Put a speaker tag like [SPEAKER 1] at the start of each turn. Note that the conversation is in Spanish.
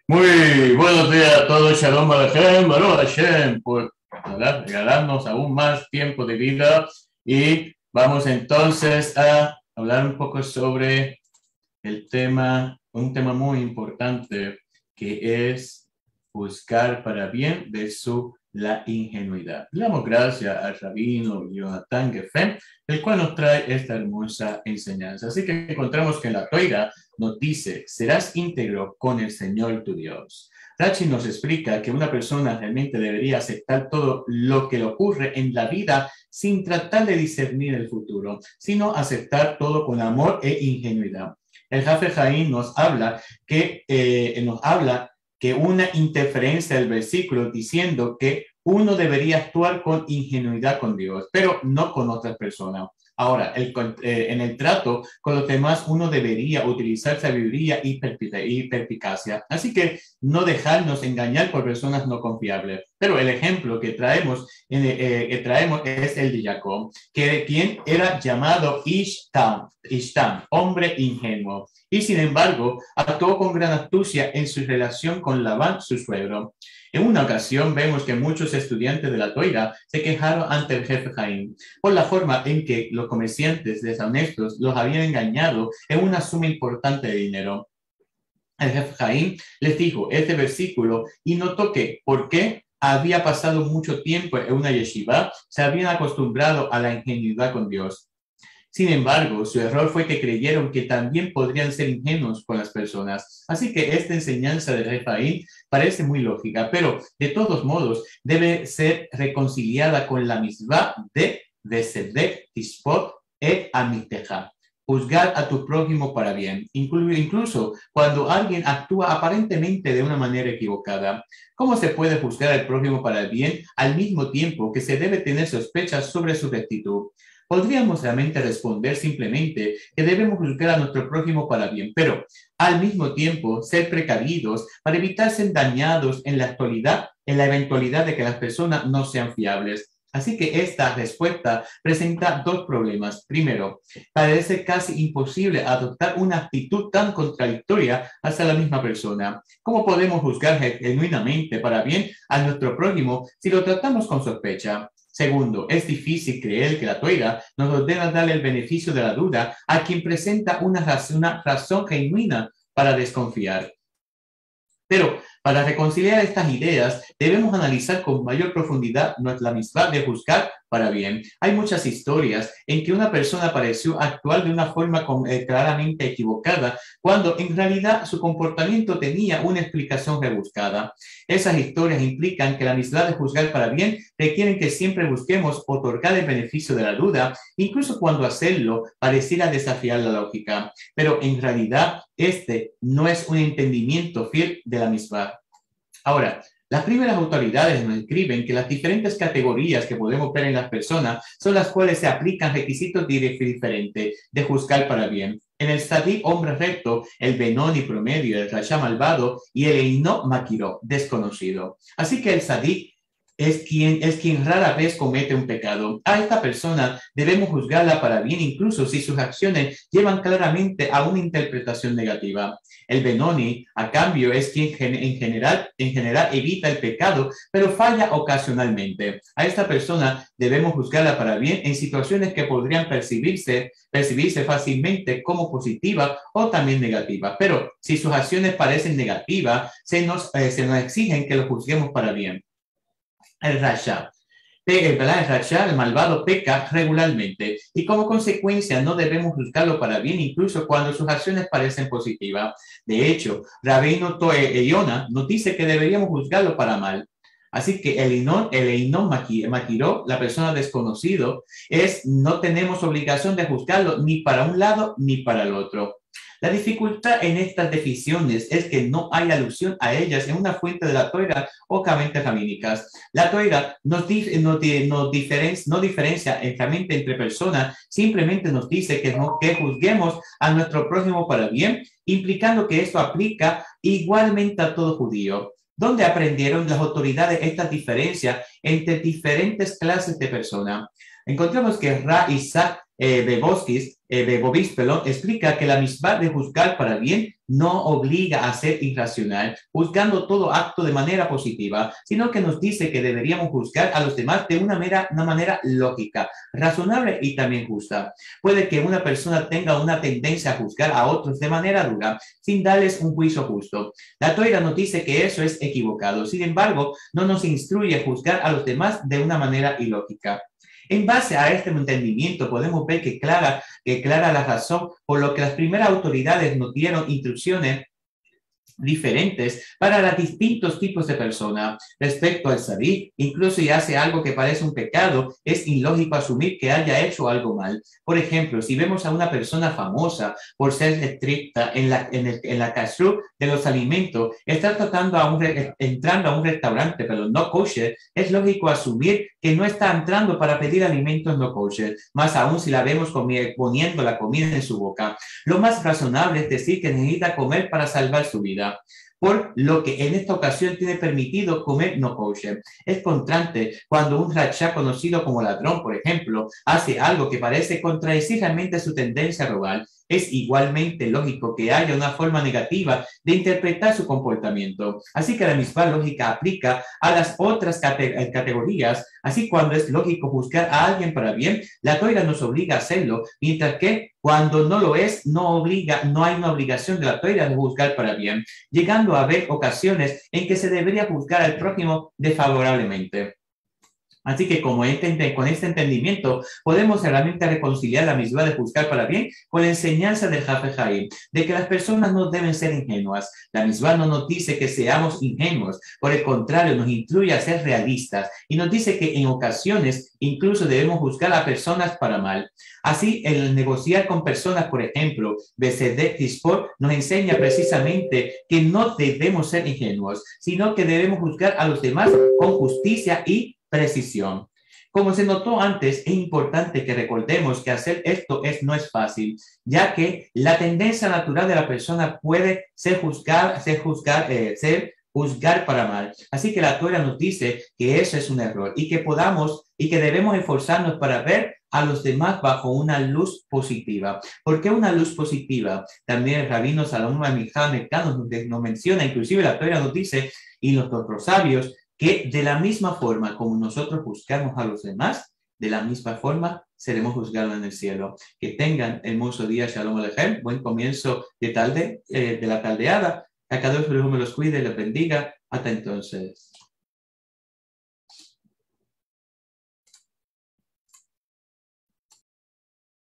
[SPEAKER 1] Muy buenos días a todos, Shalom Aleichem, Baruch Hashem, por regalarnos aún más tiempo de vida. Y vamos entonces a hablar un poco sobre un tema muy importante, que es buscar para bien versus la ingenuidad. Le damos gracias al rabino Jonathan Geffen, el cual nos trae esta hermosa enseñanza. Así que encontramos que en la Torá nos dice: serás íntegro con el Señor tu Dios. Rachi nos explica que una persona realmente debería aceptar todo lo que le ocurre en la vida sin tratar de discernir el futuro, sino aceptar todo con amor e ingenuidad. El Jafet Haim nos habla que una interferencia del versículo diciendo que uno debería actuar con ingenuidad con Dios, pero no con otras personas. Ahora, en el trato con los demás, uno debería utilizar sabiduría y perspicacia. Así que no dejarnos engañar por personas no confiables. Pero el ejemplo que traemos es el de Jacob, quien era llamado Ishtam, hombre ingenuo. Y sin embargo, actuó con gran astucia en su relación con Labán, su suegro. En una ocasión vemos que muchos estudiantes de la Toira se quejaron ante el jefe Jaim por la forma en que los comerciantes deshonestos los habían engañado en una suma importante de dinero. El jefe Jaim les dijo este versículo y notó que, ¿por qué? Había pasado mucho tiempo en una yeshiva, se habían acostumbrado a la ingenuidad con Dios. Sin embargo, su error fue que creyeron que también podrían ser ingenuos con las personas. Así que esta enseñanza de Refaín parece muy lógica, pero de todos modos debe ser reconciliada con la misma de Tzedek, Tishpot e Amiteja. Juzgar a tu prójimo para bien, incluso cuando alguien actúa aparentemente de una manera equivocada. ¿Cómo se puede juzgar al prójimo para el bien al mismo tiempo que se debe tener sospechas sobre su rectitud? Podríamos realmente responder simplemente que debemos juzgar a nuestro prójimo para bien, pero al mismo tiempo ser precavidos para evitar ser dañados en la actualidad, en la eventualidad de que las personas no sean fiables. Así que esta respuesta presenta dos problemas. Primero, parece casi imposible adoptar una actitud tan contradictoria hacia la misma persona. ¿Cómo podemos juzgar genuinamente para bien a nuestro prójimo si lo tratamos con sospecha? Segundo, es difícil creer que la Toira nos ordena darle el beneficio de la duda a quien presenta una razón genuina para desconfiar. Pero para reconciliar estas ideas, debemos analizar con mayor profundidad nuestra misma de juzgar para bien. Hay muchas historias en que una persona pareció actuar de una forma claramente equivocada, cuando en realidad su comportamiento tenía una explicación rebuscada. Esas historias implican que la misma de juzgar para bien requieren que siempre busquemos otorgar el beneficio de la duda, incluso cuando hacerlo pareciera desafiar la lógica. Pero en realidad, este no es un entendimiento fiel de la misma. Ahora, las primeras autoridades nos escriben que las diferentes categorías que podemos ver en las personas son las cuales se aplican requisitos diferentes de juzgar para bien. En el Sadí, hombre recto, el Benoni promedio, el Rasha malvado y el Eino Makiro, desconocido. Así que el Sadí es quien rara vez comete un pecado. A esta persona debemos juzgarla para bien, incluso si sus acciones llevan claramente a una interpretación negativa. El Benoni, a cambio, es quien en general evita el pecado, pero falla ocasionalmente. A esta persona debemos juzgarla para bien en situaciones que podrían percibirse fácilmente como positivas o también negativas. Pero si sus acciones parecen negativas, se nos exigen que lo juzguemos para bien. El Rasha. El Rasha, el malvado, peca regularmente y como consecuencia no debemos juzgarlo para bien incluso cuando sus acciones parecen positivas. De hecho, Rabbeinu Yonah nos dice que deberíamos juzgarlo para mal. Así que el Einon Makiro, la persona desconocido, no tenemos obligación de juzgarlo ni para un lado ni para el otro. La dificultad en estas definiciones es que no hay alusión a ellas en una fuente de la Toira o fuentes rabínicas. La Toira no diferencia realmente entre personas, simplemente nos dice que juzguemos a nuestro prójimo para bien, implicando que esto aplica igualmente a todo judío. ¿Dónde aprendieron las autoridades esta diferencia entre diferentes clases de personas? Encontramos que Ra Isaac Bebowski, perdón, explica que la misma de juzgar para bien no obliga a ser irracional, juzgando todo acto de manera positiva, sino que nos dice que deberíamos juzgar a los demás de una manera lógica, razonable y también justa. Puede que una persona tenga una tendencia a juzgar a otros de manera dura, sin darles un juicio justo. La Torá nos dice que eso es equivocado. Sin embargo, no nos instruye a juzgar a los demás de una manera ilógica. En base a este entendimiento podemos ver que clara la razón por lo que las primeras autoridades nos dieron instrucciones diferentes para los distintos tipos de personas. Respecto al salir, incluso si hace algo que parece un pecado, es ilógico asumir que haya hecho algo mal. Por ejemplo, si vemos a una persona famosa por ser estricta en la kashrut de los alimentos, está entrando a un restaurante, pero no kosher, es lógico asumir que no está entrando para pedir alimentos no kosher, más aún si la vemos poniendo la comida en su boca. Lo más razonable es decir que necesita comer para salvar su vida, por lo que en esta ocasión tiene permitido comer no kosher. Es contraste cuando un rachá conocido como ladrón, por ejemplo, hace algo que parece contradecir realmente su tendencia a robar. Es igualmente lógico que haya una forma negativa de interpretar su comportamiento. Así que la misma lógica aplica a las otras categorías. Así, cuando es lógico juzgar a alguien para bien, la Torá nos obliga a hacerlo, mientras que cuando no lo es, no hay una obligación de la Torá de juzgar para bien, llegando a haber ocasiones en que se debería juzgar al prójimo desfavorablemente. Así que con este entendimiento podemos realmente reconciliar la misma de juzgar para bien con la enseñanza del Jafet Haim, de que las personas no deben ser ingenuas. La misma no nos dice que seamos ingenuos, por el contrario, nos instruye a ser realistas y nos dice que en ocasiones incluso debemos juzgar a personas para mal. Así, el negociar con personas, por ejemplo, Besedek Tispor nos enseña precisamente que no debemos ser ingenuos, sino que debemos juzgar a los demás con justicia y precisión. Como se notó antes, es importante que recordemos que hacer esto no es fácil, ya que la tendencia natural de la persona puede ser juzgar para mal. Así que la Torá nos dice que eso es un error y que debemos esforzarnos para ver a los demás bajo una luz positiva. ¿Por qué una luz positiva? También el rabino Salomón Amichai nos menciona, inclusive la Torá nos dice, y los otros sabios, que de la misma forma como nosotros juzgamos a los demás, de la misma forma seremos juzgados en el cielo. Que tengan hermoso día, Shalom Aleichem, buen comienzo de la tardeada. A cada uno me los cuide y los bendiga. Hasta entonces.